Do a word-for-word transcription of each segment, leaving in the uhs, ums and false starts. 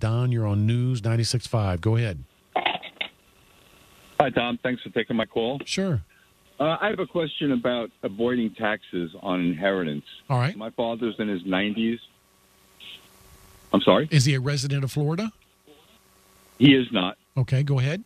Don, you're on News ninety-six point five. Go ahead. Hi, Tom. Thanks for taking my call. Sure. Uh, I have a question about avoiding taxes on inheritance. All right. My father's in his nineties. I'm sorry? Is he a resident of Florida? He is not. Okay, go ahead.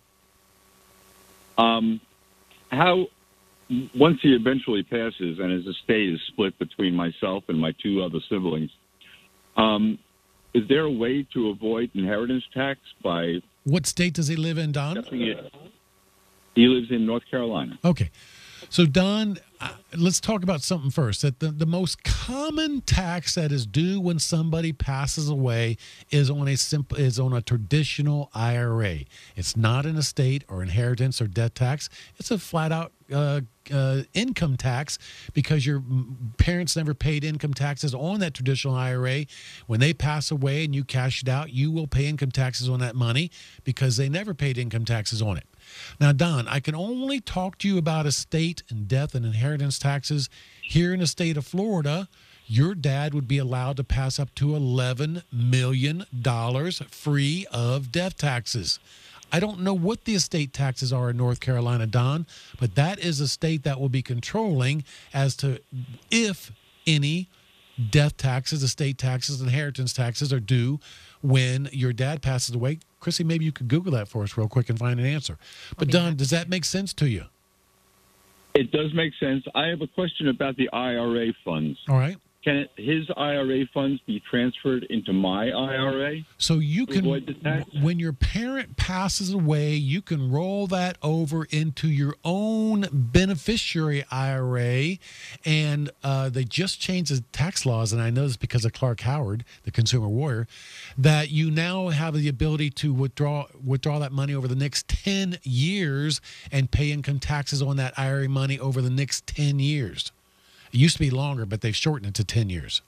Um, how, once he eventually passes and his estate is split between myself and my two other siblings, um, is there a way to avoid inheritance tax by... What state does he live in, Don? It? He lives in North Carolina. Okay. So, Don, uh, let's talk about something first. That the, the most common tax that is due when somebody passes away is on a simple is on a traditional I R A. It's not an estate or inheritance or death tax. It's a flat out uh, uh, income tax because your parents never paid income taxes on that traditional I R A. When they pass away and you cash it out, you will pay income taxes on that money because they never paid income taxes on it. Now, Don, I can only talk to you about estate and death and inheritance taxes. Here in the state of Florida, your dad would be allowed to pass up to eleven million dollars free of death taxes. I don't know what the estate taxes are in North Carolina, Don, but that is a state that will be controlling as to if any death taxes, estate taxes, inheritance taxes are due when your dad passes away. Chrissy, maybe you could Google that for us real quick and find an answer. But, Don, does that make sense to you? It does make sense. I have a question about the I R A funds. All right. Can it, his I R A funds be transferred into my I R A? So you can, avoid the tax? When your parent passes away, you can roll that over into your own beneficiary I R A. And uh, they just changed the tax laws, and I know this because of Clark Howard, the consumer warrior, that you now have the ability to withdraw withdraw that money over the next ten years and pay income taxes on that I R A money over the next ten years. It used to be longer, but they've shortened it to ten years.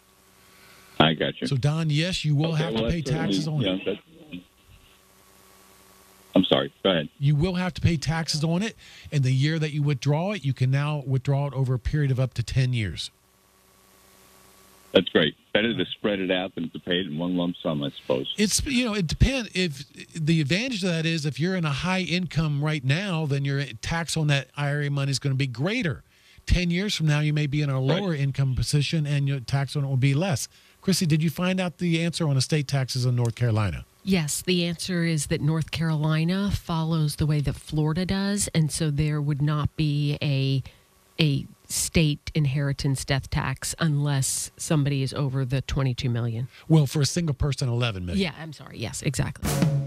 I got you. So, Don, yes, you will okay, have well, to pay taxes on yeah, it. That's, I'm sorry. Go ahead. You will have to pay taxes on it. And the year that you withdraw it, you can now withdraw it over a period of up to ten years. That's great. Better to spread it out than to pay it in one lump sum, I suppose. It's, you know, it depends. If the advantage of that is if you're in a high income right now, then your tax on that I R A money is going to be greater. ten years from now, you may be in a lower right. income position and your tax on it will be less. Chrissy, did you find out the answer on estate taxes in North Carolina? Yes, the answer is that North Carolina follows the way that Florida does, and so there would not be a a state inheritance death tax unless somebody is over the twenty-two million. Well, for a single person, eleven million. Yeah, I'm sorry. Yes, exactly.